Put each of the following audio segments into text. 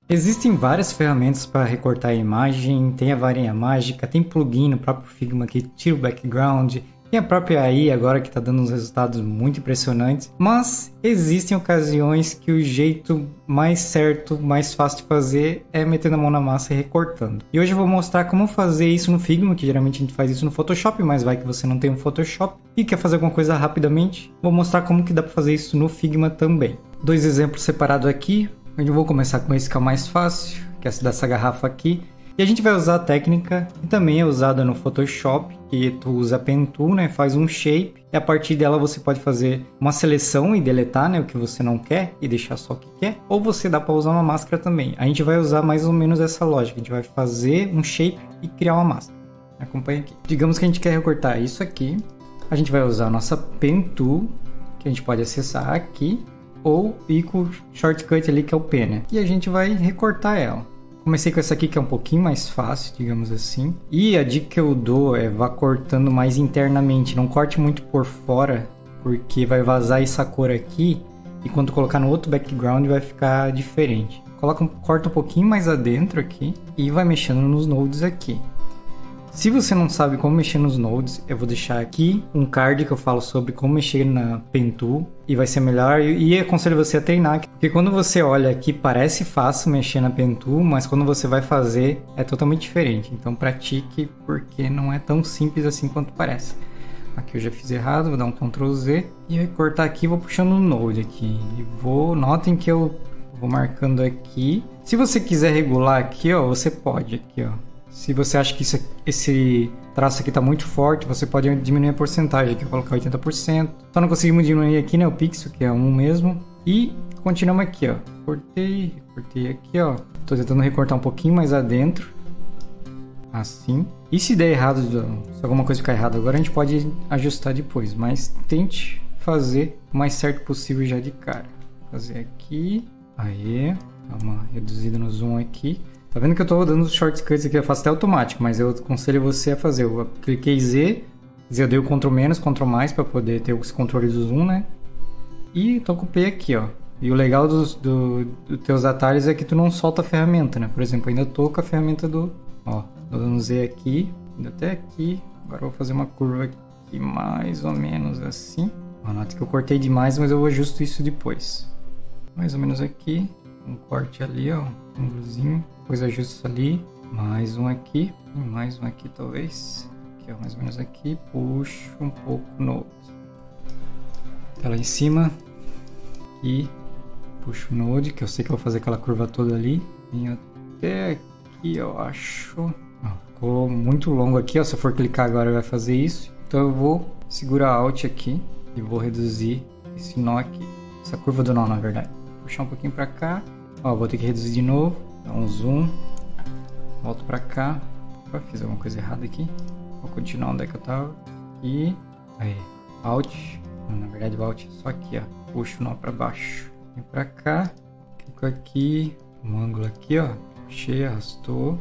Existem várias ferramentas para recortar a imagem, tem a varinha mágica, tem plugin no próprio Figma que tira o background, tem a própria AI agora que está dando uns resultados muito impressionantes, mas existem ocasiões que o jeito mais certo, mais fácil de fazer é metendo a mão na massa e recortando. E hoje eu vou mostrar como fazer isso no Figma, que geralmente a gente faz isso no Photoshop, mas vai que você não tem um Photoshop e quer fazer alguma coisa rapidamente, vou mostrar como que dá para fazer isso no Figma também. Dois exemplos separados aqui. Eu vou começar com esse que é o mais fácil, que é esse dessa garrafa aqui. E a gente vai usar a técnica que também é usada no Photoshop, que tu usa a Pen Tool, né? Faz um shape e a partir dela você pode fazer uma seleção e deletar, né? O que você não quer e deixar só o que quer. Ou você dá para usar uma máscara também. A gente vai usar mais ou menos essa lógica. A gente vai fazer um shape e criar uma máscara. Acompanha aqui. Digamos que a gente quer recortar isso aqui. A gente vai usar a nossa Pen Tool, que a gente pode acessar aqui. Ou ir com o shortcut ali que é o Pen, né? E a gente vai recortar ela. Comecei com essa aqui que é um pouquinho mais fácil, digamos assim. E a dica que eu dou é vá cortando mais internamente. Não corte muito por fora, porque vai vazar essa cor aqui. E quando colocar no outro background vai ficar diferente. Corta um pouquinho mais adentro aqui e vai mexendo nos nodes aqui. Se você não sabe como mexer nos nodes, eu vou deixar aqui um card que eu falo sobre como mexer na Pen Tool e vai ser melhor. E aconselho você a treinar, porque quando você olha aqui parece fácil mexer na Pen Tool, mas quando você vai fazer é totalmente diferente. Então pratique, porque não é tão simples assim quanto parece. Aqui eu já fiz errado, vou dar um Ctrl Z e recortar aqui, vou puxando o node aqui. Notem que eu vou marcando aqui. Se você quiser regular aqui, ó, você pode aqui, ó. Se você acha que esse traço aqui está muito forte, você pode diminuir a porcentagem, aqui eu vou colocar 80%. Só não conseguimos diminuir aqui, né, o pixel, que é 1 mesmo. E continuamos aqui, ó. Cortei aqui, ó. Estou tentando recortar um pouquinho mais adentro. Assim. E se der errado, se alguma coisa ficar errada agora, a gente pode ajustar depois. Mas tente fazer o mais certo possível já de cara. Fazer aqui. Aí. Dá uma reduzida no zoom aqui. Tá vendo que eu tô dando os shortcuts aqui, eu faço até automático, mas eu aconselho você a fazer. Eu cliquei Z, eu dei o Ctrl menos, Ctrl mais para poder ter esse controle do zoom, né? E então copiei aqui, ó. E o legal dos teus atalhos é que tu não solta a ferramenta, né? Por exemplo, ainda tô com a ferramenta do... Ó, tô dando Z aqui, indo até aqui. Agora eu vou fazer uma curva aqui mais ou menos assim. Ó, nota que eu cortei demais, mas eu ajusto isso depois. Mais ou menos aqui. Um corte ali, ó. Um ângulozinho. Depois ajusto ali, mais um aqui, e mais um aqui talvez, aqui ó, mais ou menos aqui, puxo um pouco no outro, até lá em cima, e puxo o node, que eu sei que eu vou fazer aquela curva toda ali, vem até aqui eu acho, ó, ficou muito longo aqui, ó, se eu for clicar agora vai fazer isso, então eu vou segurar Alt aqui, e vou reduzir esse nó aqui, essa curva do nó na verdade, puxar um pouquinho pra cá, ó, vou ter que reduzir de novo, dá um zoom, volto pra cá. Opa, fiz alguma coisa errada aqui. Vou continuar onde é que eu tava. Aqui, aí, Alt. Não, na verdade o Alt é só aqui, ó. Puxo o nó pra baixo. Vem pra cá, clico aqui, um ângulo aqui, ó. Puxei, arrastou.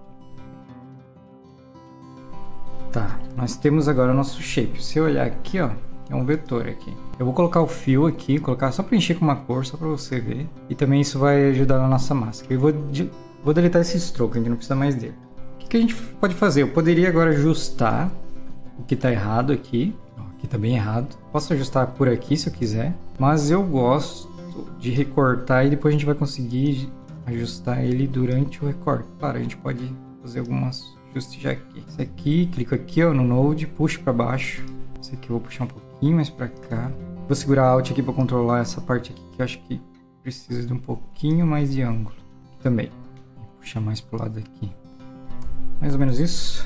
Tá, nós temos agora o nosso shape. Se eu olhar aqui, ó, é um vetor aqui. Eu vou colocar o fio aqui, colocar só para encher com uma cor, só para você ver. E também isso vai ajudar na nossa máscara. Eu vou deletar esse stroke, a gente não precisa mais dele. O que a gente pode fazer? Eu poderia agora ajustar o que está errado aqui. Aqui está bem errado. Posso ajustar por aqui se eu quiser. Mas eu gosto de recortar e depois a gente vai conseguir ajustar ele durante o recorte. Claro, a gente pode fazer algumas ajustes já aqui. Esse aqui, clico aqui ó, no Node, puxo para baixo. Esse aqui eu vou puxar um pouquinho mais para cá. Vou segurar Alt aqui para controlar essa parte aqui que eu acho que precisa de um pouquinho mais de ângulo. Também. Vou puxar mais pro lado aqui. Mais ou menos isso.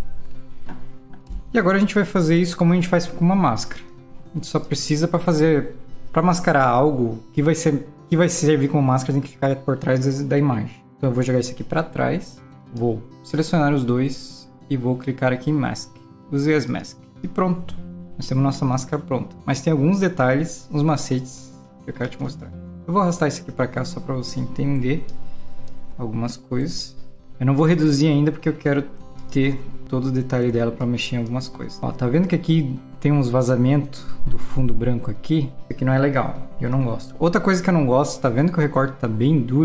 E agora a gente vai fazer isso como a gente faz com uma máscara. A gente só precisa para mascarar algo que vai servir como máscara, tem que ficar por trás da imagem. Então eu vou jogar isso aqui para trás. Vou selecionar os dois e vou clicar aqui em Mask. Usei as Mask. E pronto. Nós temos nossa máscara pronta. Mas tem alguns detalhes, uns macetes que eu quero te mostrar. Eu vou arrastar isso aqui para cá só para você entender algumas coisas. Eu não vou reduzir ainda porque eu quero ter todo o detalhe dela para mexer em algumas coisas. Ó, tá vendo que aqui tem uns vazamentos do fundo branco aqui? Isso aqui não é legal, eu não gosto. Outra coisa que eu não gosto, tá vendo que o recorte tá bem duro?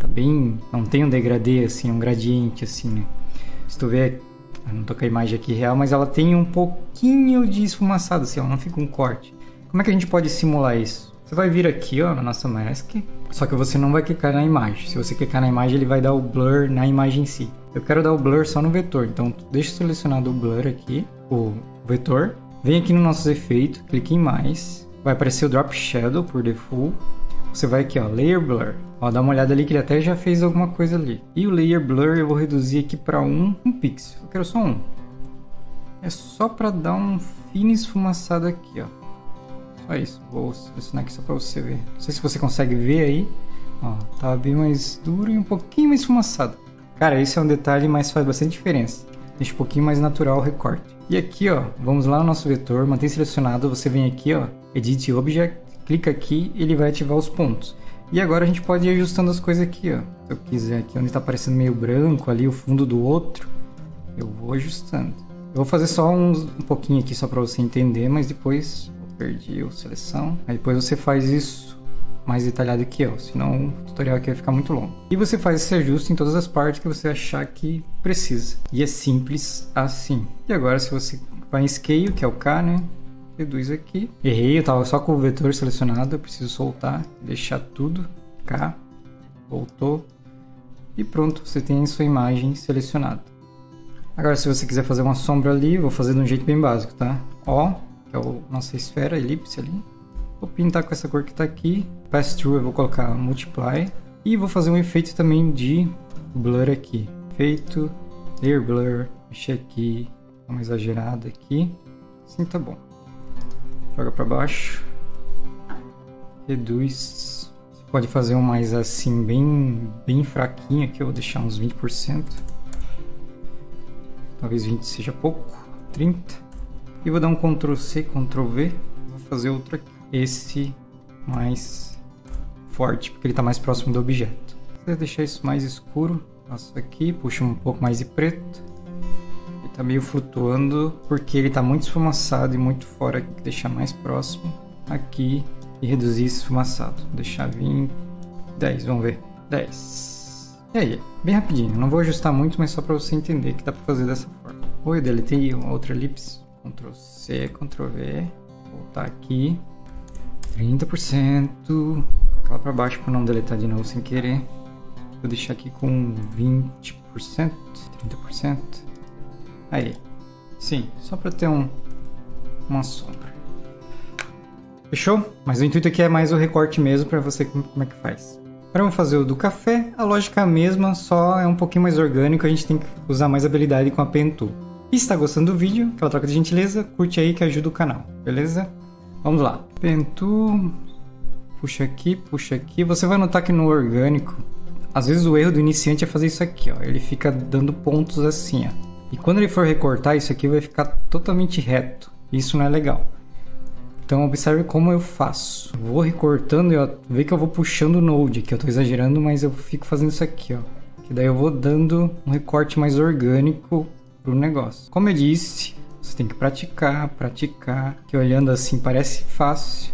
Tá bem... Não tem um degradê assim, um gradiente assim, né? Se tu ver... Eu não tô com a imagem aqui real, mas ela tem um pouquinho de esfumaçado assim, ela não fica um corte. Como é que a gente pode simular isso? Você vai vir aqui, ó, na nossa mask, só que você não vai clicar na imagem. Se você clicar na imagem, ele vai dar o blur na imagem em si. Eu quero dar o blur só no vetor, então deixa selecionado o blur aqui, o vetor. Vem aqui no nossos efeitos, clique em mais, vai aparecer o Drop Shadow por default. Você vai aqui, ó, Layer Blur. Ó, dá uma olhada ali que ele até já fez alguma coisa ali. E o Layer Blur eu vou reduzir aqui para um pixel. Eu quero só um. É só para dar um fino esfumaçado aqui, ó. Só isso. Vou selecionar aqui só para você ver. Não sei se você consegue ver aí. Ó, tá bem mais duro e um pouquinho mais esfumaçado. Cara, esse é um detalhe, mas faz bastante diferença. Deixa um pouquinho mais natural o recorte. E aqui, ó, vamos lá no nosso vetor, mantém selecionado. Você vem aqui, ó, Edit Object. Clica aqui, ele vai ativar os pontos. E agora a gente pode ir ajustando as coisas aqui, ó. Se eu quiser aqui, onde está aparecendo meio branco ali, o fundo do outro, eu vou ajustando. Eu vou fazer só um pouquinho aqui, só para você entender, mas depois eu perdi a seleção. Aí depois você faz isso mais detalhado aqui, ó. Senão o tutorial aqui vai ficar muito longo. E você faz esse ajuste em todas as partes que você achar que precisa. E é simples assim. E agora se você vai em Scale, que é o K, né? Reduz aqui. Errei, eu tava só com o vetor selecionado. Eu preciso soltar, deixar tudo. Cá. Voltou. E pronto, você tem a sua imagem selecionada. Agora, se você quiser fazer uma sombra ali, eu vou fazer de um jeito bem básico, tá? Ó, que é a nossa esfera, elipse ali. Vou pintar com essa cor que tá aqui. Pass Through eu vou colocar Multiply. E vou fazer um efeito também de blur aqui. Efeito, Layer Blur. Mexer aqui, dá uma exagerada aqui. Assim tá bom. Joga para baixo, reduz. Você pode fazer um mais assim, bem fraquinho aqui. Eu vou deixar uns 20%. Talvez 20 seja pouco. 30. E vou dar um Ctrl C, Ctrl V. Vou fazer outro aqui. Esse mais forte, porque ele está mais próximo do objeto. Vou deixar isso mais escuro. Passo aqui, puxo um pouco mais de preto. Tá meio flutuando porque ele tá muito esfumaçado e muito fora. Aqui, deixar mais próximo aqui e reduzir esse esfumaçado. Deixar 20, 10, vamos ver, 10. E aí, bem rapidinho, não vou ajustar muito, mas só para você entender que dá para fazer dessa forma. Oi, eu deletei uma outra elipse, Ctrl C, Ctrl V, voltar aqui, 30%, colocar lá para baixo para não deletar de novo sem querer. Vou deixar aqui com 20%, 30%. Aí, sim, só para ter uma sombra. Fechou? Mas o intuito aqui é mais o recorte mesmo para você como é que faz. Para fazer o do café, a lógica é a mesma, só é um pouquinho mais orgânico, a gente tem que usar mais habilidade com a Pen Tool. E se está gostando do vídeo, aquela troca de gentileza, curte aí que ajuda o canal, beleza? Vamos lá. Pen Tool, puxa aqui, você vai notar que no orgânico, às vezes o erro do iniciante é fazer isso aqui, ó. Ele fica dando pontos assim, ó. E quando ele for recortar, isso aqui vai ficar totalmente reto. Isso não é legal. Então observe como eu faço. Vou recortando e vê que eu vou puxando o node aqui. Eu estou exagerando, mas eu fico fazendo isso aqui, ó. Que daí eu vou dando um recorte mais orgânico pro negócio. Como eu disse, você tem que praticar. Que olhando assim parece fácil.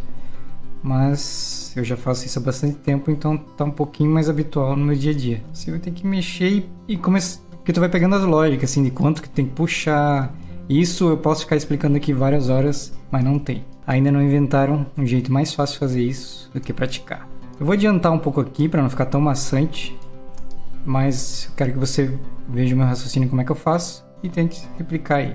Mas eu já faço isso há bastante tempo, então tá um pouquinho mais habitual no meu dia a dia. Você vai ter que mexer e começar. Porque tu vai pegando as lógicas, assim, de quanto que tem que puxar. Isso eu posso ficar explicando aqui várias horas, mas não tem. Ainda não inventaram um jeito mais fácil de fazer isso do que praticar. Eu vou adiantar um pouco aqui para não ficar tão maçante, mas eu quero que você veja o meu raciocínio como é que eu faço e tente replicar aí.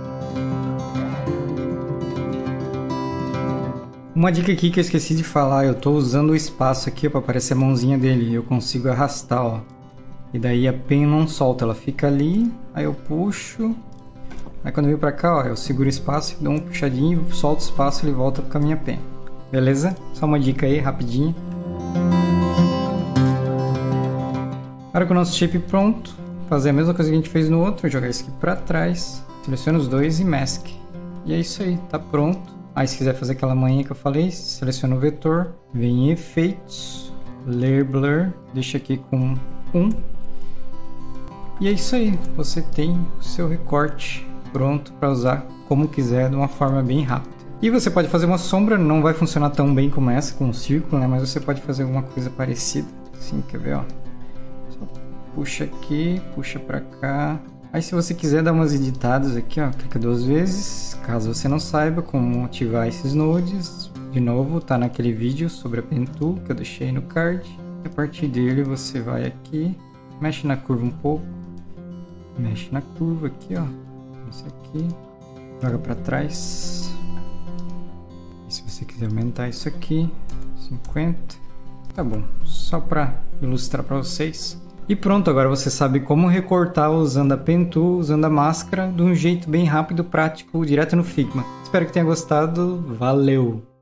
Uma dica aqui que eu esqueci de falar, eu estou usando o espaço aqui para aparecer a mãozinha dele, eu consigo arrastar, ó. E daí a pen não solta, ela fica ali, aí eu puxo, aí quando eu venho pra cá, ó, eu seguro o espaço, dou um puxadinho, solto o espaço e ele volta com a minha pen. Beleza? Só uma dica aí, rapidinho. Agora com o nosso shape pronto, fazer a mesma coisa que a gente fez no outro, jogar isso aqui pra trás, seleciona os dois e mask. E é isso aí, tá pronto. Aí se quiser fazer aquela manha que eu falei, seleciona o vetor, vem em efeitos, Layer Blur, deixa aqui com 1. E é isso aí, você tem o seu recorte pronto para usar como quiser, de uma forma bem rápida. E você pode fazer uma sombra, não vai funcionar tão bem como essa, com um círculo, né? Mas você pode fazer alguma coisa parecida. Assim, quer ver, ó? puxa aqui, puxa pra cá. Aí se você quiser dar umas editadas aqui, ó, clica 2 vezes. Caso você não saiba como ativar esses nodes, de novo, tá naquele vídeo sobre a Pen Tool que eu deixei no card. E a partir dele você vai aqui, mexe na curva um pouco. Mexe na curva aqui, ó. Esse aqui. Joga pra trás. E se você quiser aumentar isso aqui, 50. Tá bom, só pra ilustrar pra vocês. E pronto, agora você sabe como recortar usando a Pen Tool, usando a máscara, de um jeito bem rápido, prático, direto no Figma. Espero que tenha gostado. Valeu!